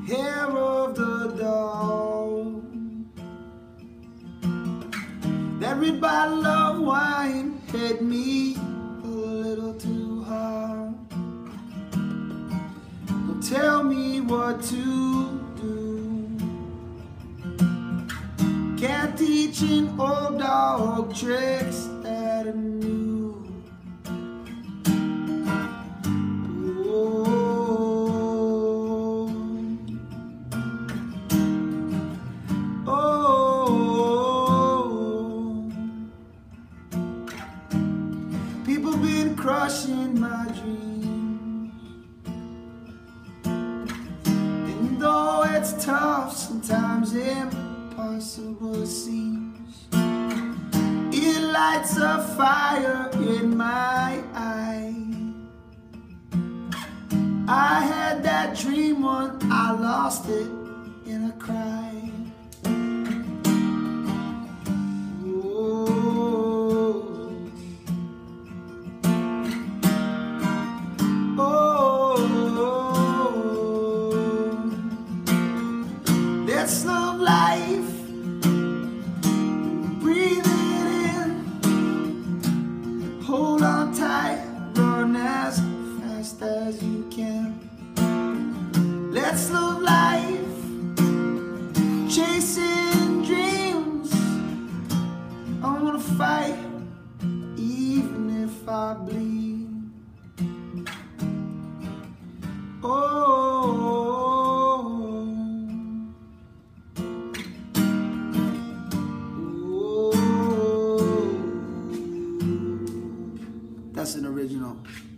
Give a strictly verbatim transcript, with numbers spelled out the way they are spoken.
hair of the dog. That red bottle of wine hit me a little too hard. Don't tell me what to do. Can't teach an old dog tricks that are new. People been crushing my dreams, and though it's tough, sometimes impossible seems. It lights a fire in my eye. I had that dream once, I lost it in a cry. Let's love life, breathe it in, hold on tight, run as fast as you can. Let's love life, chasing dreams. I wanna fight, even if I bleed. Oh, that's an original.